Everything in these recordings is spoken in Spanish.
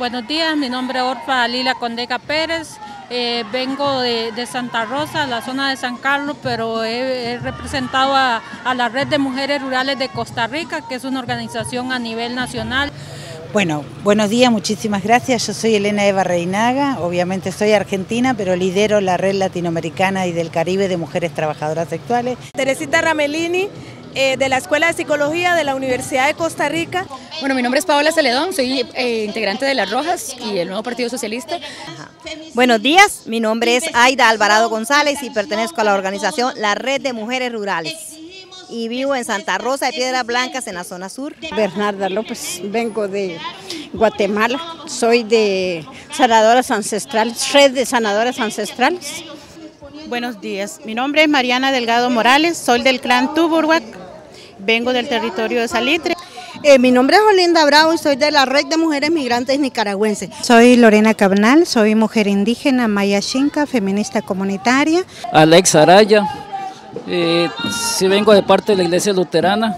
Buenos días, mi nombre es Orfa Lila Condeca Pérez, vengo de Santa Rosa, la zona de San Carlos, pero he representado a la Red de Mujeres Rurales de Costa Rica, que es una organización a nivel nacional. Bueno, buenos días, muchísimas gracias. Yo soy Elena Eva Reinaga, obviamente soy argentina, pero lidero la Red Latinoamericana y del Caribe de Mujeres Trabajadoras Sexuales. Teresita Ramelini, de la Escuela de Psicología de la Universidad de Costa Rica. Bueno, mi nombre es Paola Celedón, soy integrante de Las Rojas y el Nuevo Partido Socialista. Buenos días, mi nombre es Aida Alvarado González y pertenezco a la organización La Red de Mujeres Rurales. Y vivo en Santa Rosa de Piedras Blancas, en la zona sur. Bernarda López, vengo de Guatemala, soy de Sanadoras Ancestrales, Red de Sanadoras Ancestrales. Buenos días, mi nombre es Mariana Delgado Morales, soy del clan Tuburhuac, vengo del territorio de Salitre. Mi nombre es Olinda Bravo y soy de la Red de Mujeres Migrantes Nicaragüenses. Soy Lorena Cabnal, soy mujer indígena maya xinca, feminista comunitaria. Alex Araya, sí vengo de parte de la Iglesia Luterana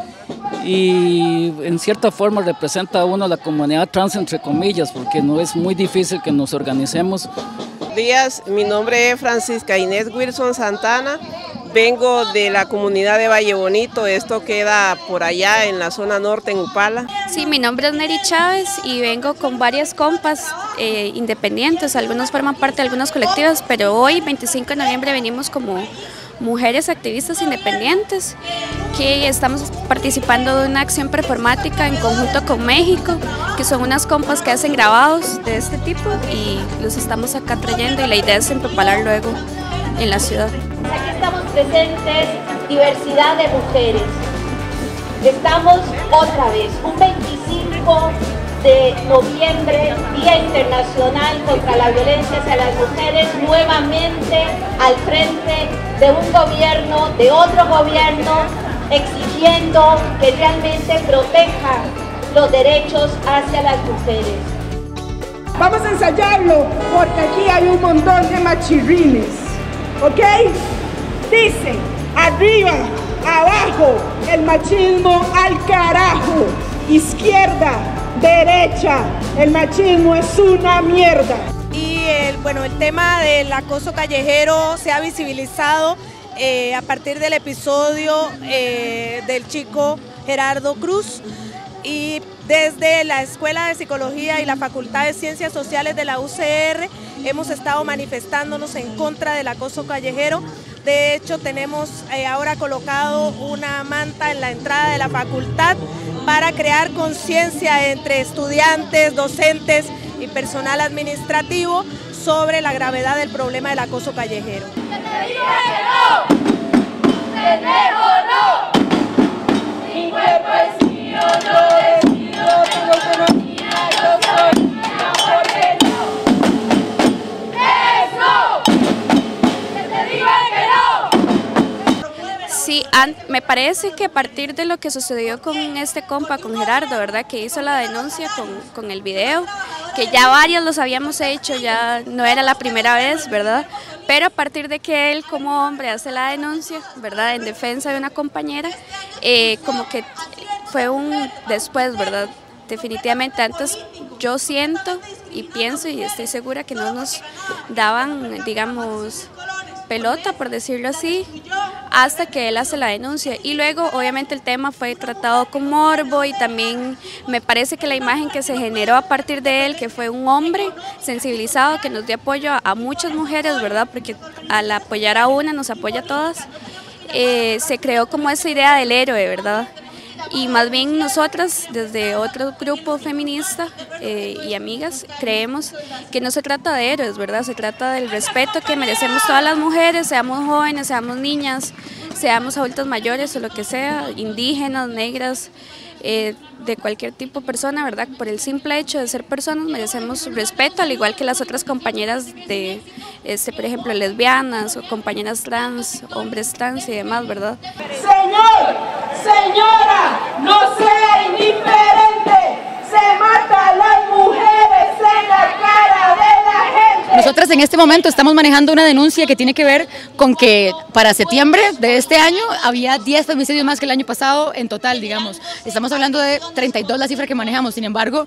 y en cierta forma representa a uno la comunidad trans entre comillas, porque no es muy difícil que nos organicemos. Buenos días, mi nombre es Francisca Inés Wilson Santana. Vengo de la comunidad de Valle Bonito, esto queda por allá en la zona norte, en Upala. Sí, mi nombre es Neri Chávez y vengo con varias compas independientes, algunos forman parte de algunas colectivas, pero hoy, 25 de noviembre, venimos como mujeres activistas independientes que estamos participando de una acción performática en conjunto con México, que son unas compas que hacen grabados de este tipo y los estamos acá trayendo y la idea es empapalar luego en la ciudad. Aquí estamos presentes diversidad de mujeres. Estamos otra vez, un 25 de noviembre, Día Internacional contra la Violencia hacia las Mujeres, nuevamente al frente de un gobierno, de otro gobierno, exigiendo que realmente proteja los derechos hacia las mujeres. Vamos a ensayarlo porque aquí hay un montón de machirrines, ¿ok? Dice, arriba, abajo, el machismo al carajo, izquierda, derecha, el machismo es una mierda. Y el tema del acoso callejero se ha visibilizado a partir del episodio del chico Gerardo Cruz, y desde la Escuela de Psicología y la Facultad de Ciencias Sociales de la UCR hemos estado manifestándonos en contra del acoso callejero. De hecho, tenemos ahora colocado una manta en la entrada de la facultad para crear conciencia entre estudiantes, docentes y personal administrativo sobre la gravedad del problema del acoso callejero. Mi cuerpo es mío, yo decido, tengo autonomía, yo soy mía, porque no. ¡Eso! ¡Que te digan que no! Sí, me parece que a partir de lo que sucedió con este compa, con Gerardo, ¿verdad? Que hizo la denuncia con el video, que ya varios los habíamos hecho, ya no era la primera vez, ¿verdad? Pero a partir de que él como hombre hace la denuncia, ¿verdad? En defensa de una compañera, como que fue un después, ¿verdad? Definitivamente antes yo siento y pienso y estoy segura que no nos daban, digamos, pelota, por decirlo así, hasta que él hace la denuncia. Y luego, obviamente, el tema fue tratado con morbo y también me parece que la imagen que se generó a partir de él, que fue un hombre sensibilizado, que nos dio apoyo a muchas mujeres, ¿verdad? Porque al apoyar a una nos apoya a todas, se creó como esa idea del héroe, ¿verdad? Y más bien nosotras, desde otro grupo feminista y amigas, creemos que no se trata de héroes, ¿verdad? Se trata del respeto que merecemos todas las mujeres, seamos jóvenes, seamos niñas, seamos adultas mayores o lo que sea, indígenas, negras, de cualquier tipo de persona, ¿verdad? Por el simple hecho de ser personas merecemos respeto, al igual que las otras compañeras de, por ejemplo, lesbianas o compañeras trans, hombres trans y demás, ¿verdad? Señor, señora, no sea indiferente, se mata a las mujeres en la cara de la gente. Nosotras en este momento estamos manejando una denuncia que tiene que ver con que para septiembre de este año había 10 femicidios más que el año pasado en total, digamos. Estamos hablando de 32 la cifra que manejamos, sin embargo,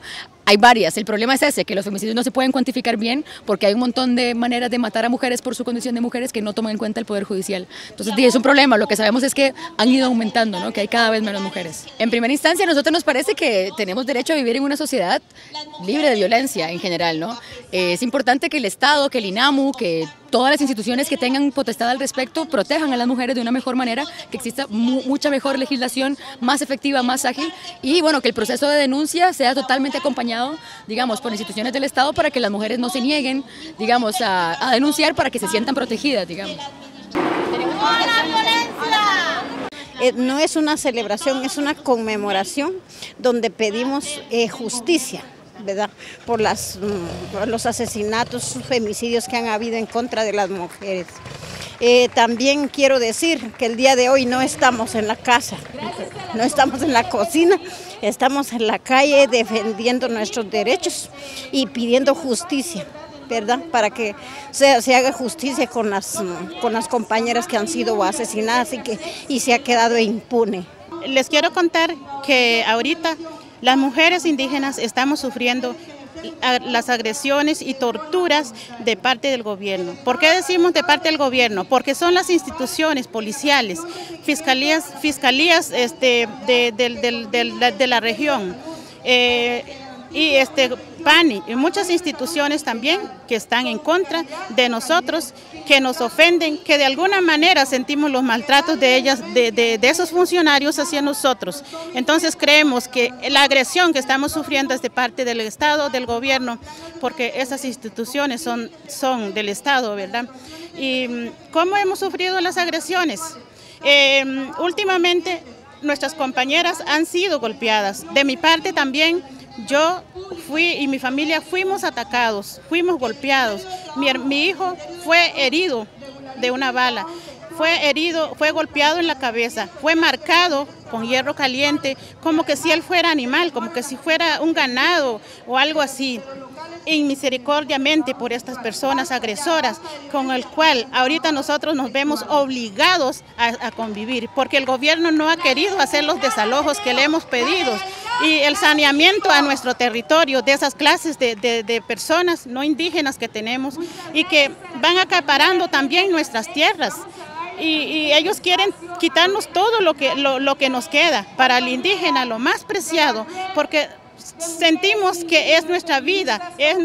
Hay varias, el problema es ese, que los femicidios no se pueden cuantificar bien porque hay un montón de maneras de matar a mujeres por su condición de mujeres que no toman en cuenta el Poder Judicial. Entonces es un problema, lo que sabemos es que han ido aumentando, ¿no? Que hay cada vez menos mujeres. En primera instancia a nosotros nos parece que tenemos derecho a vivir en una sociedad libre de violencia en general, ¿no? Es importante que el Estado, que el INAMU, que todas las instituciones que tengan potestad al respecto protejan a las mujeres de una mejor manera, que exista mucha mejor legislación, más efectiva, más ágil y bueno, que el proceso de denuncia sea totalmente acompañado, digamos, por instituciones del Estado para que las mujeres no se nieguen, digamos, a denunciar para que se sientan protegidas, digamos. No es una celebración, es una conmemoración donde pedimos justicia, ¿verdad? Por los asesinatos, femicidios que han habido en contra de las mujeres. También quiero decir que el día de hoy no estamos en la casa, no estamos en la cocina, estamos en la calle defendiendo nuestros derechos y pidiendo justicia, ¿verdad? Para que se haga justicia con las compañeras que han sido asesinadas y se ha quedado impune. Les quiero contar que ahorita las mujeres indígenas estamos sufriendo las agresiones y torturas de parte del gobierno. ¿Por qué decimos de parte del gobierno? Porque son las instituciones policiales, fiscalías de la región, y PANI y muchas instituciones también que están en contra de nosotros, que nos ofenden, que de alguna manera sentimos los maltratos de ellas, de esos funcionarios hacia nosotros. Entonces creemos que la agresión que estamos sufriendo es de parte del Estado, del gobierno, porque esas instituciones son del Estado, ¿verdad? ¿Y cómo hemos sufrido las agresiones? Últimamente nuestras compañeras han sido golpeadas. De mi parte también, yo fui y mi familia fuimos atacados, fuimos golpeados. Mi hijo fue herido de una bala, fue golpeado en la cabeza, fue marcado con hierro caliente, como que si él fuera animal, como que si fuera un ganado o algo así. Inmisericordiamente por estas personas agresoras, con el cual ahorita nosotros nos vemos obligados a convivir, porque el gobierno no ha querido hacer los desalojos que le hemos pedido y el saneamiento a nuestro territorio de esas clases de personas no indígenas que tenemos y que van acaparando también nuestras tierras. Y ellos quieren quitarnos todo lo que nos queda. Para el indígena lo más preciado, porque sentimos que es nuestra vida, es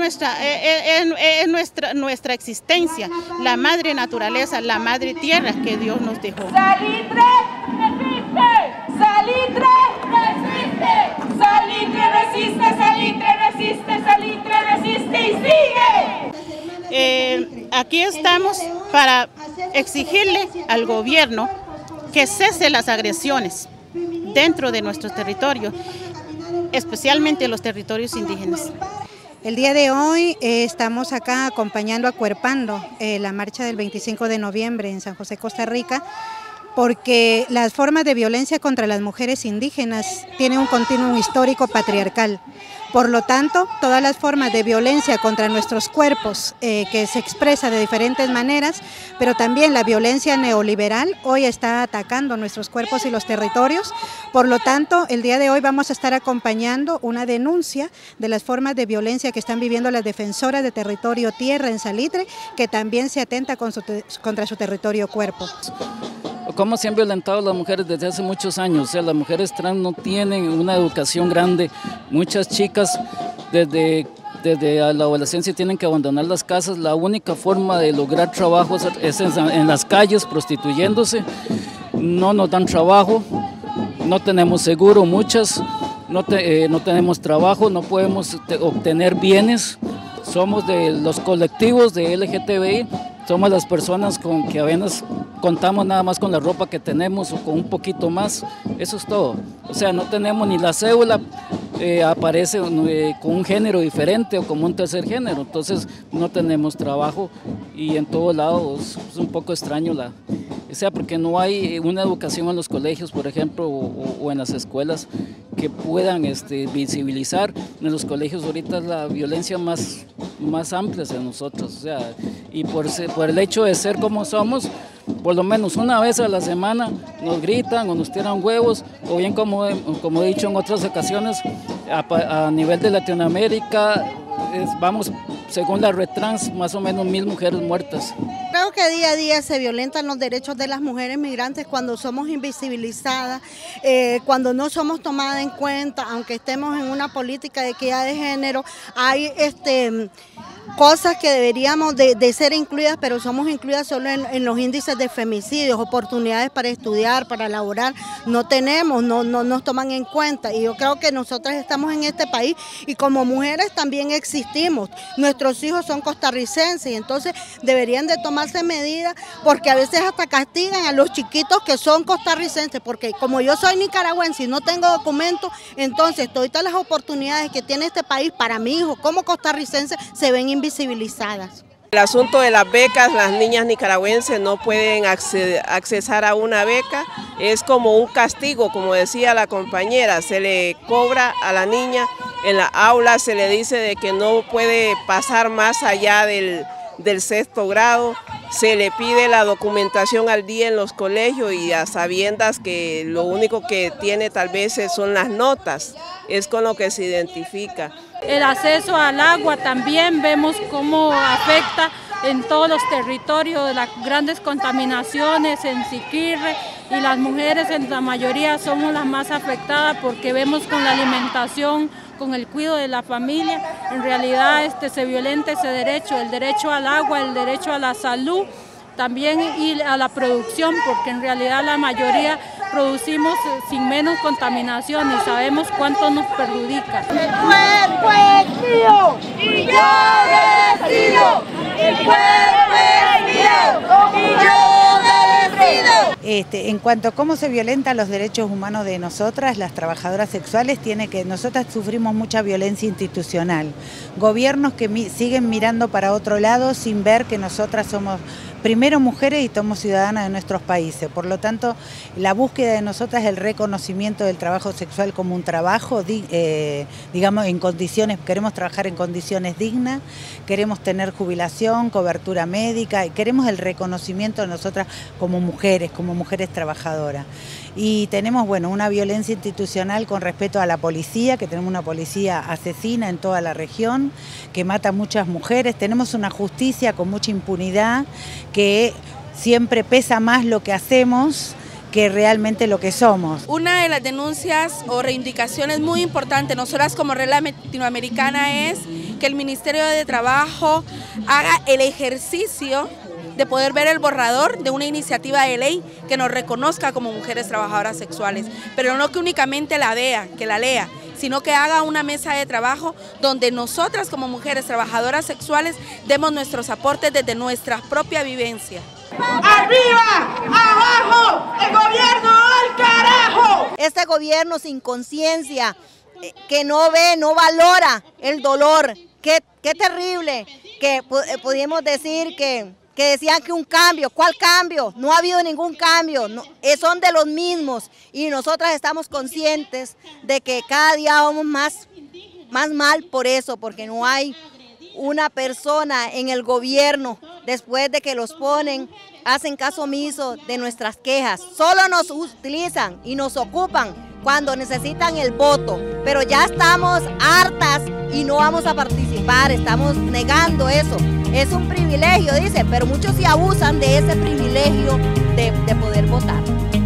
nuestra existencia, la madre naturaleza, la madre tierra que Dios nos dejó. Salitre resiste, Salitre resiste, Salitre resiste, Salitre resiste, Salitre resiste y sigue. Aquí estamos para exigirle al gobierno que cese las agresiones dentro de nuestro territorio, especialmente los territorios indígenas. El día de hoy estamos acá acompañando, acuerpando la marcha del 25 de noviembre en San José, Costa Rica, porque las formas de violencia contra las mujeres indígenas tienen un continuum histórico patriarcal. Por lo tanto, todas las formas de violencia contra nuestros cuerpos que se expresa de diferentes maneras, pero también la violencia neoliberal hoy está atacando nuestros cuerpos y los territorios. Por lo tanto, el día de hoy vamos a estar acompañando una denuncia de las formas de violencia que están viviendo las defensoras de territorio tierra en Salitre, que también se atenta contra su territorio cuerpo. Cómo se han violentado las mujeres desde hace muchos años. O sea, las mujeres trans no tienen una educación grande. Muchas chicas desde la adolescencia tienen que abandonar las casas. La única forma de lograr trabajo es en las calles, prostituyéndose. No nos dan trabajo, no tenemos seguro, muchas, no tenemos trabajo, no podemos obtener bienes. Somos de los colectivos de LGTBI, somos las personas con que a veces contamos nada más con la ropa que tenemos o con un poquito más, eso es todo. O sea, no tenemos ni la cédula, aparece con un género diferente o como un tercer género, entonces no tenemos trabajo y en todos lados es un poco extraño o sea, porque no hay una educación en los colegios, por ejemplo, o en las escuelas que puedan visibilizar. En los colegios ahorita es la violencia más amplia hacia nosotros, o sea, y por el hecho de ser como somos, por lo menos una vez a la semana nos gritan o nos tiran huevos, o bien como he dicho en otras ocasiones, A nivel de Latinoamérica, vamos, según la Red Trans, más o menos 1000 mujeres muertas. Creo que día a día se violentan los derechos de las mujeres migrantes cuando somos invisibilizadas, cuando no somos tomadas en cuenta, aunque estemos en una política de equidad de género, hay cosas que deberíamos de ser incluidas, pero somos incluidas solo en los índices de femicidios, oportunidades para estudiar, para laborar, no tenemos, no nos toman en cuenta, y yo creo que nosotras estamos en este país y como mujeres también existimos, nuestros hijos son costarricenses y entonces deberían de tomarse medidas, porque a veces hasta castigan a los chiquitos que son costarricenses, porque como yo soy nicaragüense y no tengo documentos, entonces todas las oportunidades que tiene este país para mi hijo como costarricense se ven invisibilizadas. El asunto de las becas, las niñas nicaragüenses no pueden accesar a una beca, es como un castigo, como decía la compañera, se le cobra a la niña, en la aula se le dice de que no puede pasar más allá del 6º grado, se le pide la documentación al día en los colegios y a sabiendas que lo único que tiene tal vez son las notas, es con lo que se identifica. El acceso al agua también vemos cómo afecta en todos los territorios de las grandes contaminaciones en Siquirre, y las mujeres en la mayoría somos las más afectadas porque vemos con la alimentación, con el cuidado de la familia, en realidad se violenta ese derecho, el derecho al agua, el derecho a la salud, también y a la producción, porque en realidad la mayoría producimos sin menos contaminación y sabemos cuánto nos perjudica. El cuerpo es mío y yo decido. El cuerpo es mío y yo decido. En cuanto a cómo se violentan los derechos humanos de nosotras, las trabajadoras sexuales, nosotras sufrimos mucha violencia institucional. Gobiernos que siguen mirando para otro lado sin ver que nosotras somos primero mujeres y somos ciudadanas de nuestros países. Por lo tanto, la búsqueda de nosotras es el reconocimiento del trabajo sexual como un trabajo, digamos, en condiciones, queremos trabajar en condiciones dignas, queremos tener jubilación, cobertura médica, y queremos el reconocimiento de nosotras como mujeres trabajadoras. Y tenemos, bueno, una violencia institucional con respecto a la policía, que tenemos una policía asesina en toda la región, que mata a muchas mujeres, tenemos una justicia con mucha impunidad, que siempre pesa más lo que hacemos que realmente lo que somos. Una de las denuncias o reivindicaciones muy importantes, nosotras como Red Latinoamericana, es que el Ministerio de Trabajo haga el ejercicio de poder ver el borrador de una iniciativa de ley que nos reconozca como mujeres trabajadoras sexuales, pero no que únicamente la vea, que la lea, sino que haga una mesa de trabajo donde nosotras como mujeres trabajadoras sexuales demos nuestros aportes desde nuestra propia vivencia. ¡Arriba! ¡Abajo! ¡El gobierno al carajo! Este gobierno sin conciencia, que no ve, no valora el dolor, qué terrible, que podríamos decir que decían que un cambio. ¿Cuál cambio? No ha habido ningún cambio, son de los mismos y nosotras estamos conscientes de que cada día vamos más mal por eso, porque no hay una persona en el gobierno, después de que los ponen, hacen caso omiso de nuestras quejas, solo nos utilizan y nos ocupan cuando necesitan el voto, pero ya estamos hartas y no vamos a participar, estamos negando eso. Es un privilegio, dice, pero muchos sí abusan de ese privilegio de poder votar.